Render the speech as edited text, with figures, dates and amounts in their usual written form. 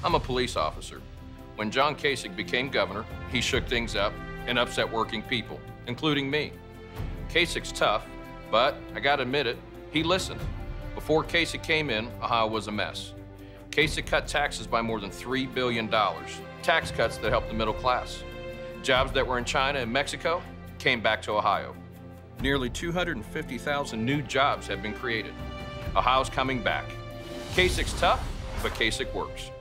I'm a police officer. When John Kasich became governor, he shook things up and upset working people, including me. Kasich's tough, but I gotta admit it, he listened. Before Kasich came in, Ohio was a mess. Kasich cut taxes by more than $3 billion, tax cuts that helped the middle class. Jobs that were in China and Mexico came back to Ohio. Nearly 250,000 new jobs have been created. Ohio's coming back. Kasich's tough, but Kasich works.